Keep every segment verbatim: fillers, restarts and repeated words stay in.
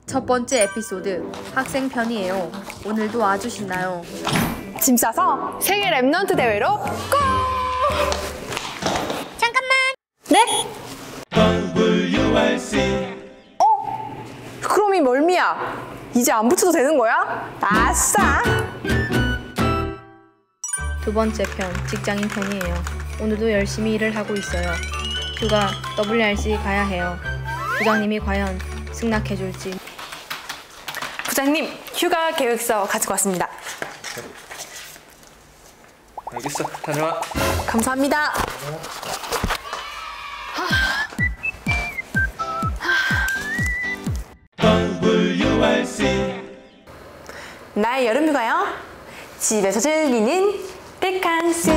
첫 번째 에피소드 학생 편이에요. 오늘도 아주 신나요. 짐 싸서 세계 랩넌트 대회로 고! 잠깐만. 네? 어? 그럼 이 멀미야. 이제 안 붙여도 되는 거야? 아싸! 두 번째 편 직장인 편이에요. 오늘도 열심히 일을 하고 있어요. 휴가 더블유알씨 가야 해요. 부장님이 과연 승낙해줄지. 부장님, 휴가 계획서 가지고 왔습니다. 알겠어, 다녀와. 감사합니다. 나의 여름휴가요. 집에서 즐기는 데캉스.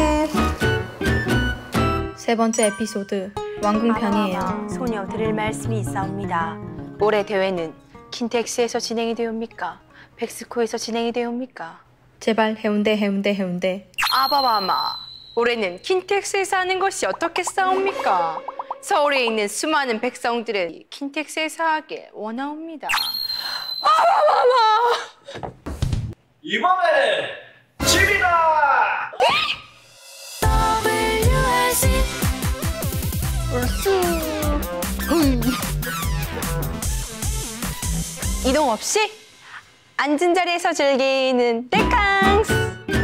세 번째 에피소드 왕궁 편이에요. 소녀 드릴 말씀이 있사옵니다. 올해 대회는 킨텍스에서 진행이 되옵니까? 백스코에서 진행이 되옵니까? 제발 해운대 해운대 해운대. 아바바마, 올해는 킨텍스에서 하는 것이 어떻겠사옵니까? 서울에 있는 수많은 백성들은 킨텍스에서 하길 원하옵니다. 아바바마! 이번에는 집이다! 이동 없이 앉은 자리에서 즐기는 데캉스.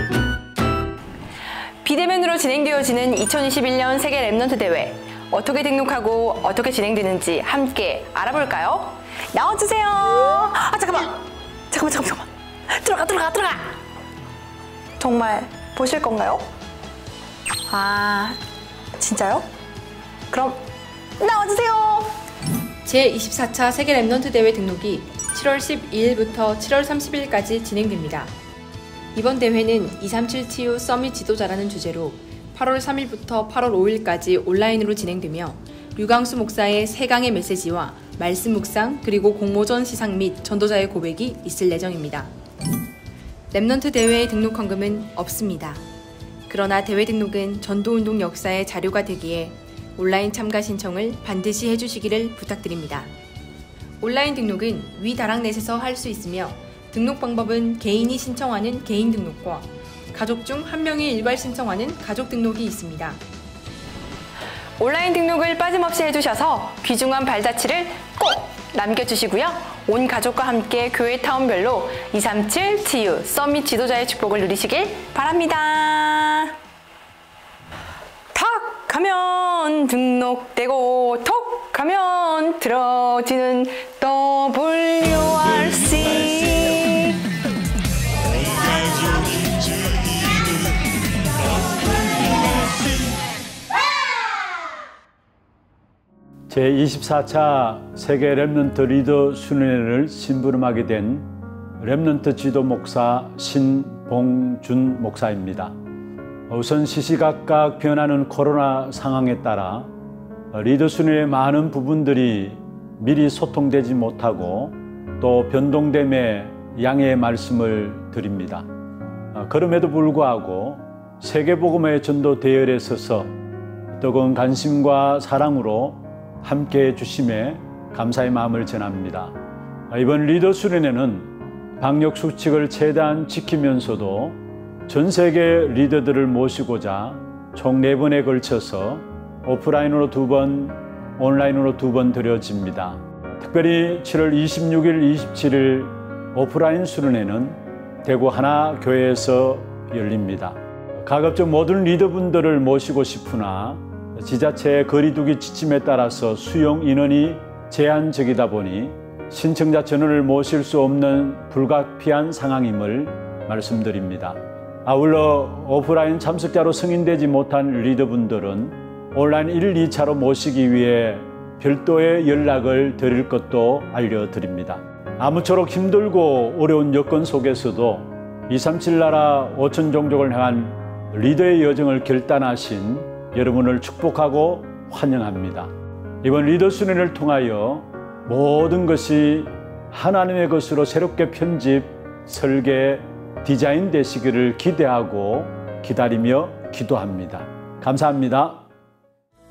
비대면으로 진행되어지는 이천이십일 년 세계 랩넌트 대회, 어떻게 등록하고 어떻게 진행되는지 함께 알아볼까요? 나와주세요. 아 잠깐만 잠깐만 잠깐만 잠깐만. 들어가 들어가 들어가. 정말 보실 건가요? 아 진짜요? 그럼 나와주세요. 제이십사 차 세계 랩넌트 대회 등록이 칠월 십이일부터 칠월 삼십일까지 진행됩니다. 이번 대회는 이삼칠 티유 서밋 지도자라는 주제로 팔월 삼일부터 팔월 오일까지 온라인으로 진행되며 류광수 목사의 세 강의 메시지와 말씀 묵상 그리고 공모전 시상 및 전도자의 고백이 있을 예정입니다. 랩넌트 대회에 등록 헌금은 없습니다. 그러나 대회 등록은 전도운동 역사의 자료가 되기에 온라인 참가 신청을 반드시 해주시기를 부탁드립니다. 온라인 등록은 위 다락넷에서 할 수 있으며 등록 방법은 개인이 신청하는 개인 등록과 가족 중 한 명이 일괄 신청하는 가족 등록이 있습니다. 온라인 등록을 빠짐없이 해주셔서 귀중한 발자취를 꼭 남겨주시고요. 온 가족과 함께 교회 타운별로 이삼칠 티유 서밋 지도자의 축복을 누리시길 바랍니다. 탁 하면 등록되고 톡 하면 들어지는 더블유알씨. 제이십사 차 세계 랩넌트 리더 순회를 심부름하게 된 랩넌트 지도 목사 신봉준 목사입니다. 우선 시시각각 변하는 코로나 상황에 따라 리더 순회의 많은 부분들이 미리 소통되지 못하고 또 변동됨에 양해의 말씀을 드립니다. 그럼에도 불구하고 세계복음의 전도 대열에 서서 뜨거운 관심과 사랑으로 함께해 주심에 감사의 마음을 전합니다. 이번 리더 수련회는 방역 수칙을 최대한 지키면서도 전 세계 리더들을 모시고자 총 네 번에 걸쳐서 오프라인으로 두 번, 온라인으로 두 번 드려집니다. 특별히 칠월 이십육일, 이십칠일 오프라인 수련회는 대구 하나교회에서 열립니다. 가급적 모든 리더분들을 모시고 싶으나 지자체의 거리두기 지침에 따라서 수용 인원이 제한적이다 보니 신청자 전원을 모실 수 없는 불가피한 상황임을 말씀드립니다. 아울러 오프라인 참석자로 승인되지 못한 리더분들은 온라인 일, 이 차로 모시기 위해 별도의 연락을 드릴 것도 알려드립니다. 아무쪼록 힘들고 어려운 여건 속에서도 이삼칠 나라 오천 종족을 향한 리더의 여정을 결단하신 여러분을 축복하고 환영합니다. 이번 리더 순회를 통하여 모든 것이 하나님의 것으로 새롭게 편집, 설계, 디자인 되시기를 기대하고 기다리며 기도합니다. 감사합니다.